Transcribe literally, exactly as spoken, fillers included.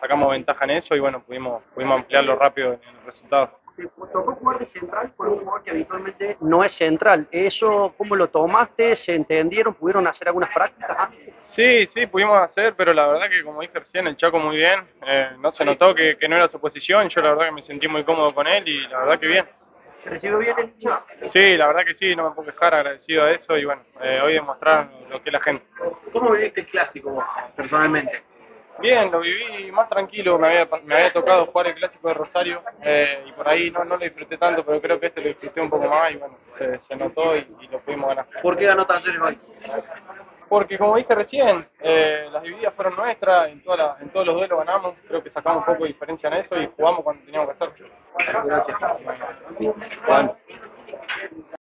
sacamos ventaja en eso y bueno, pudimos, pudimos ampliarlo rápido en el resultado. Te tocó jugar de central por un jugador que habitualmente no es central. ¿Eso cómo lo tomaste? ¿Se entendieron? ¿Pudieron hacer algunas prácticas antes? Sí, sí, pudimos hacer, pero la verdad que como dije recién, el Chaco muy bien, eh, no se notó que, que no era su posición, yo la verdad que me sentí muy cómodo con él y la verdad que bien. ¿Se recibió bien el hincha? Sí, la verdad que sí, no me puedo quejar, agradecido a eso y bueno, eh, hoy demostraron lo que es la gente. ¿Cómo viviste el clásico vos, personalmente? Bien, lo viví más tranquilo, me había, me había tocado jugar el clásico de Rosario eh, y por ahí no, no lo disfruté tanto, pero creo que este lo disfruté un poco más y bueno, se, se notó y, y lo pudimos ganar. ¿Por qué ganó Talleres hoy? Porque como dije recién, eh, las divididas fueron nuestras, en, toda la, en todos los duelos ganamos, creo que sacamos un poco de diferencia en eso y jugamos cuando teníamos que hacer. Gracias. Juan.